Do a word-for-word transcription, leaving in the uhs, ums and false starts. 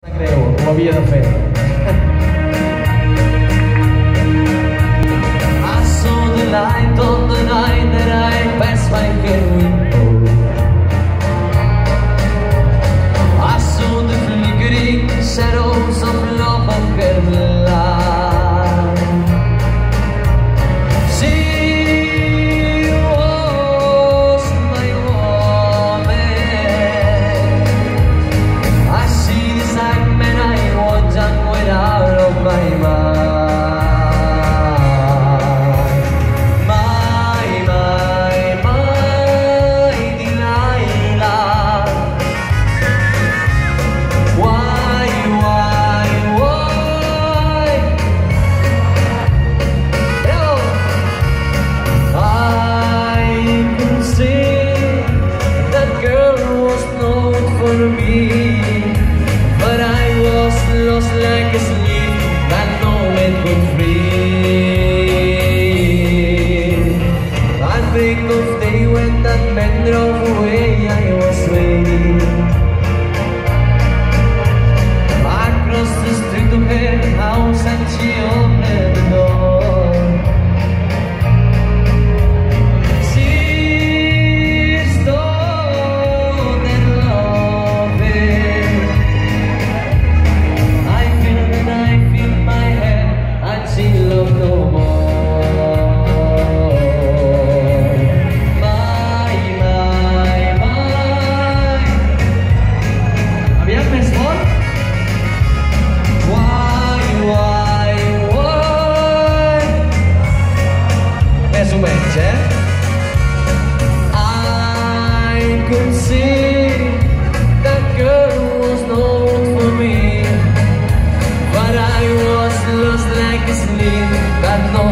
Creu, ho havia de fer. I saw the light on the night that I passed my head window. I saw the flickering shadows of love and her light. She was my woman. I see this time and I want and went out of my mind. But I was lost like a sleep that no man could free. I think of the day when that man drove away. I was waiting. I crossed the street to her house and she opened the door. I could see that girl was not for me, but I was lost like a sleep that no